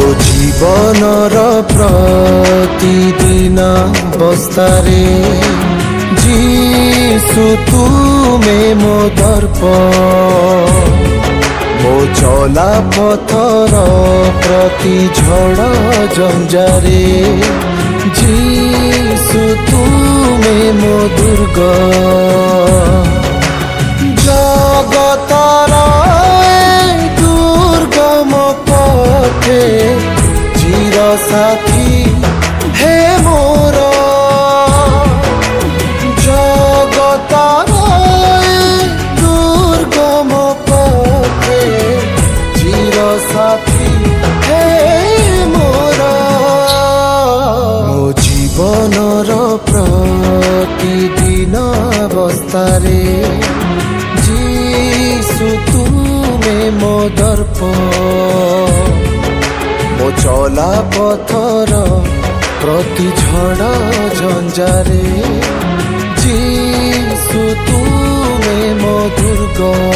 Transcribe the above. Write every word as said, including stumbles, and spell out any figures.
जीवनर प्रतिदिन बस्तारे जीसु तुमे मो दर्पण मो चला पथर प्रति झड़ जंजारे जीसु तुमे मो दुर्ग जगतर दुर्गम पथे चिर साथी हे मोर जगतर दुर्गम पथे चिर साथी हे मोर मो जीवनर प्रतिदिन अवस्थारे जीसु तुमे मो दर्पण मो चला पथर प्रति झड़ जंजारे जीसु तुमे मो दुर्ग।